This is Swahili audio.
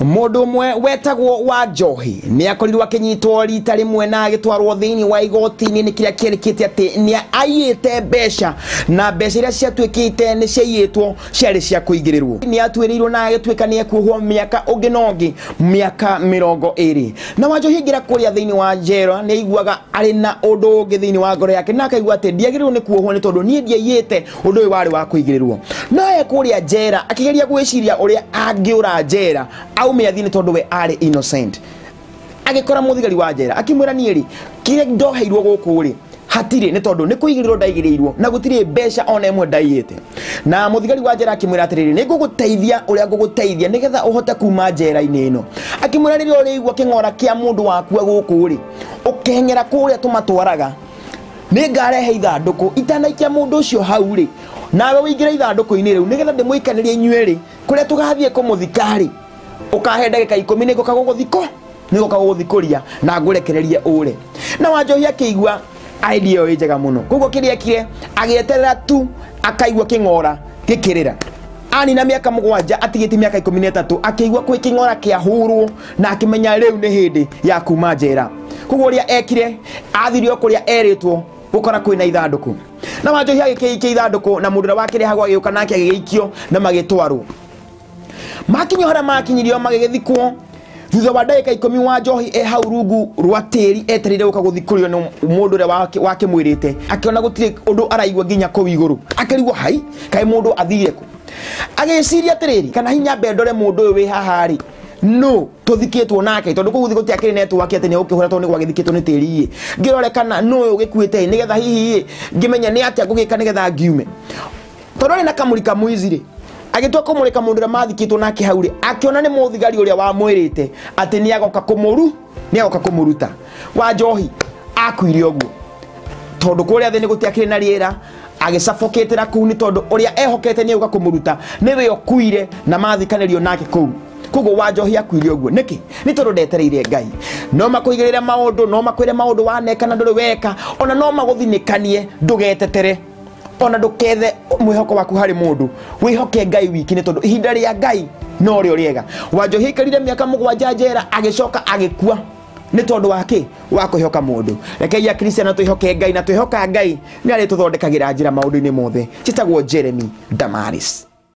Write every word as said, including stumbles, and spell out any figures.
Mundu mwe wetagwo Wanjohi ni akorirwo akinyitwo rita rimwe na agitwarwo thiini wa igoti-ini ni kiria kierikite ati ni ayite besha na besha iria ciatwikite ni ciaiyitwo ciari cia kuingirirwo ni atwirirwo na agitwika ni ekuohwo miaka ungi nongi miaka mirongo iri na Wanjohi ngira kuria thiini wa njera ni aiguaga ari na undu ungi thiini wa ngoro yake na akaigua ati ndiagirirwo ni kuohwo ni tondu ni ndiaiyite undu uyu wari wa kuingirirwo na ekuria njera akigeria gwiciria uria angiura njera au meathini tondu we ari innocent agikora muthigari wa njera akimwira nieri kire ndoheirwo guku ri hatire ni tondu ni kuigirirwo ndaigirirwo na gutire besha ona imwe ndaiyite na muthigari wa njera akimwira atiriri ni nguguteithia uria nguguteithia nigetha uhote kuma njera-ini ino akimwira riria urigwa kingora kia mundu waku guku ri ukengera kuria tumatwaraga ni ngarehe ithanduku itanaikia mundu ucio hau ri nawe wingira ithanduku-ini riu nigetha ndimuikanirie inyueri kuria tugathie kumuthikari ukahe ndagika ikumi ni guka guguthiko ni guka guguthikuria na ngurekererie ure na Wanjohi akigua idea yo njega muno koguo kiria kire agieterera tu akaigua kingora gikirira ani na miaka mugwanja atigiti miaka ikumi na itatu akigua kwi kingora kia hurwo na akimenya riu ni hindi ya kuma njera koguo ria ekire athirio kuria eritwo gukora kwina ithanduku na Wanjohi agikiikia ithanduku na mundu wake rehagwo agiuka nake agiikio na magitwarwo makinyo hara makinyirio magigithikwo thutha wa ndagika ikumi Wanjohi e hau rungu rwa tiri eterire guka guthikurio no mundu ria wake wake mwirite akiona gutire undu araigwa nginya ku iguru akirigwo hai kai mundu athire ku agiciria atiriri kana hinya mbendore mundu uyu wi haha ri no tuthikitwo nake tondu kuguthi guti akiri network ati ni ukihura tondu gwa githikitwo ni tiri ngirore kana no uyu gikuite nigetha hihi ngimenya ni atia ngugika nigetha ngiume tondu na kamurika muizire agitwa kumurika mundu ria mathikitwo nake hauri akiona ni muthigari uria wa mwirite ati ni agoka kumuru ni agoka kumuruta Wanjohi akuire oguo tondu kuria thini gutiakire na riera agisafoketera kuu ni tondu uria ehokete ni agoka kumuruta niwe okuire na mathikanirio nake kuu koguo Wanjohi akuire oguo niki ni tondu ndetereire Ngai no makuigirira maundu no makwire maundu waneka na nduri weka ona no maguthinikanie ndugetetere ona ndukethe mwihoko waku hari mundu wihoke Ngai wiki ni tondu ihinda ria Ngai no rio riega Wanjohi karire miaka mugwanja njera agicoka agikua ni tondu wake wa kuhihoka mundu reke ya Kristiano tuihoke Ngai na tuihoka Ngai ni ari tuthondekagira njira maundu-ini mothe citagwo Jeremy Damaris.